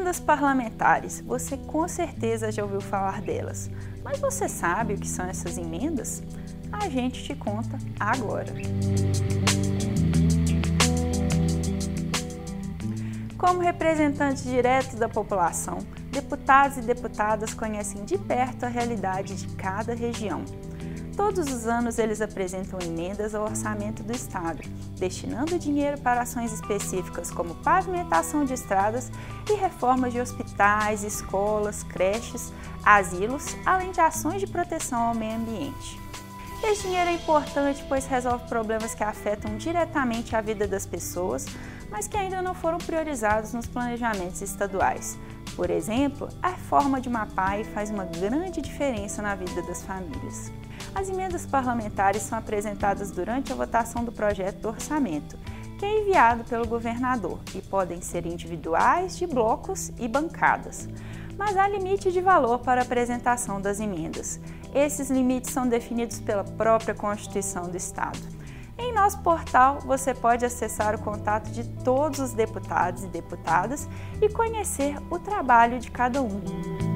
Emendas parlamentares, você com certeza já ouviu falar delas, mas você sabe o que são essas emendas? A gente te conta agora. Como representantes diretos da população, deputados e deputadas conhecem de perto a realidade de cada região. Todos os anos eles apresentam emendas ao orçamento do Estado, destinando dinheiro para ações específicas como pavimentação de estradas e reformas de hospitais, escolas, creches, asilos, além de ações de proteção ao meio ambiente. Esse dinheiro é importante pois resolve problemas que afetam diretamente a vida das pessoas, mas que ainda não foram priorizados nos planejamentos estaduais. Por exemplo, a reforma de uma PAI faz uma grande diferença na vida das famílias. As emendas parlamentares são apresentadas durante a votação do projeto do orçamento, que é enviado pelo governador, e podem ser individuais, de blocos e bancadas. Mas há limite de valor para a apresentação das emendas. Esses limites são definidos pela própria Constituição do Estado. Em nosso portal, você pode acessar o contato de todos os deputados e deputadas e conhecer o trabalho de cada um.